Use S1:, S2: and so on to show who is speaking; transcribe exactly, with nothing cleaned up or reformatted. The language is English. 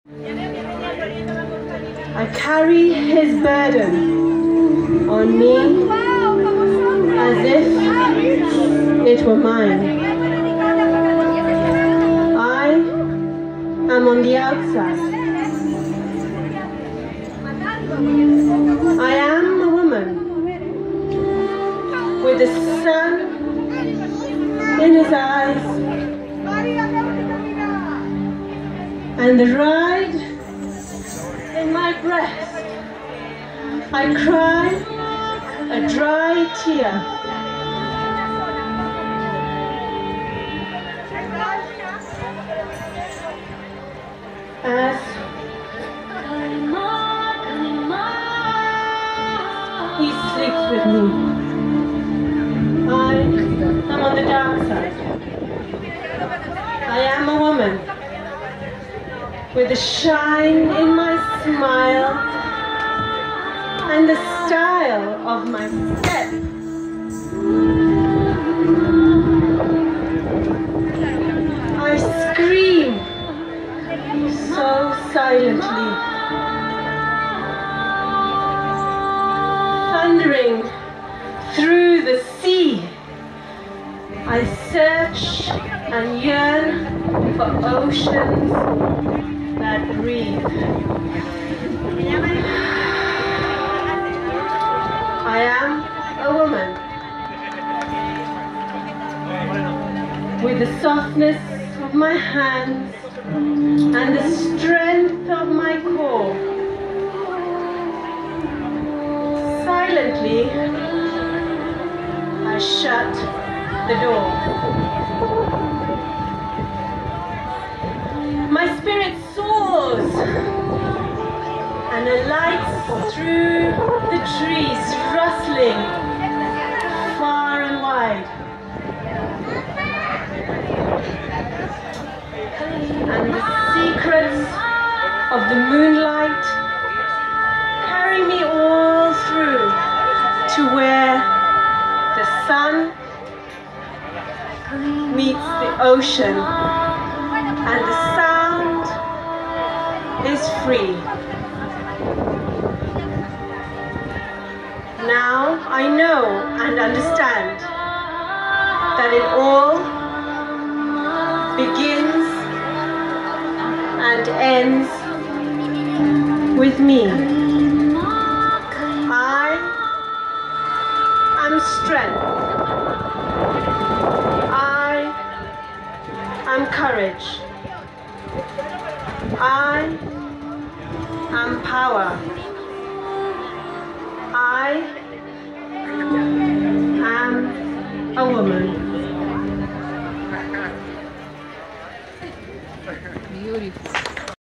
S1: I carry his burden on me as if it were mine. I am on the outside. I am a woman with the sun in his eyes and the ride in my breast. I cry a dry tear as he sleeps with me. I am on the dark side. I am a woman with the shine in my smile and the style of my step. I scream so silently, thundering through the sea. I search and yearn for oceans that breathe. I am a woman with the softness of my hands and the strength of my core. Silently, I shut the door. My spirit soars and alights through the trees, rustling far and wide. And the secrets of the moonlight carry me all through to where the sun meets the ocean and the sound is free. Now I know and understand that it all begins and ends with me. I am strength. I am courage. I am power. I am a woman.
S2: Beautiful.